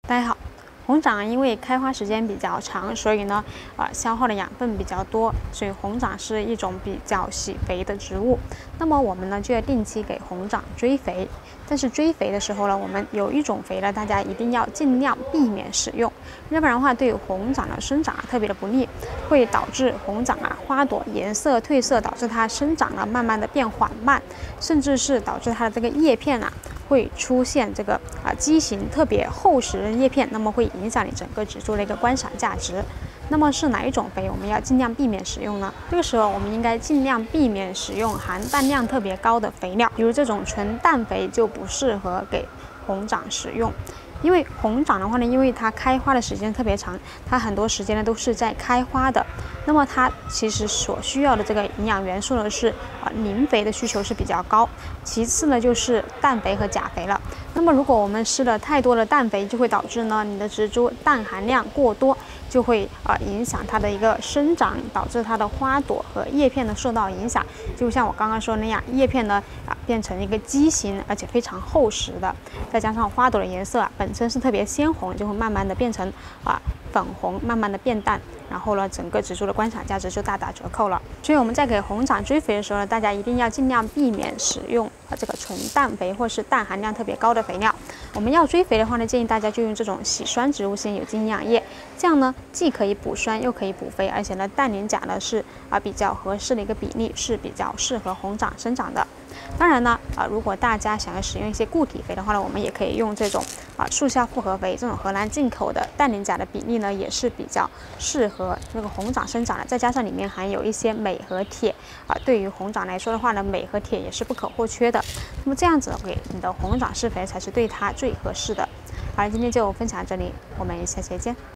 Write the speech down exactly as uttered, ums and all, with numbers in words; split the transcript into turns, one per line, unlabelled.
大家好，红掌因为开花时间比较长，所以呢，啊、呃，消耗的养分比较多，所以红掌是一种比较喜肥的植物。那么我们呢就要定期给红掌追肥，但是追肥的时候呢，我们有一种肥呢，大家一定要尽量避免使用，要不然的话对红掌的生长啊特别的不利，会导致红掌啊花朵颜色褪色，导致它生长呢慢慢的变缓慢，甚至是导致它的这个叶片啊。会出现这个啊畸形特别厚实的叶片，那么会影响你整个植株的一个观赏价值。那么是哪一种肥我们要尽量避免使用呢？这个时候我们应该尽量避免使用含氮量特别高的肥料，比如这种纯氮肥就不适合给红掌使用。因为红掌的话呢，因为它开花的时间特别长，它很多时间呢都是在开花的，那么它其实所需要的这个营养元素呢是啊磷肥的需求是比较高，其次呢就是氮肥和钾肥了。那么如果我们施了太多的氮肥，就会导致呢你的植株氮含量过多，就会啊影响它的一个生长，导致它的花朵和叶片呢受到影响。就像我刚刚说的那样，叶片呢啊变成一个畸形而且非常厚实的，再加上花朵的颜色啊本身是特别鲜红，就会慢慢的变成啊粉红，慢慢的变淡，然后呢整个植株的观赏价值就大打折扣了。所以我们在给红掌追肥的时候呢，大家一定要尽量避免使用啊这个纯氮肥或是氮含量特别高的肥料。我们要追肥的话呢，建议大家就用这种喜酸植物性有机营养液，这样呢既可以补酸又可以补肥，而且呢氮磷钾呢是啊比较合适的一个比例，是比较适合红掌生长的。当然呢，啊，如果大家想要使用一些固体肥的话呢，我们也可以用这种啊速效复合肥，这种荷兰进口的氮磷钾的比例呢，也是比较适合这个红掌生长的。再加上里面含有一些镁和铁，啊，对于红掌来说的话呢，镁和铁也是不可或缺的。那么这样子给你的红掌施肥才是对它最合适的。好了，今天就分享这里，我们下期见。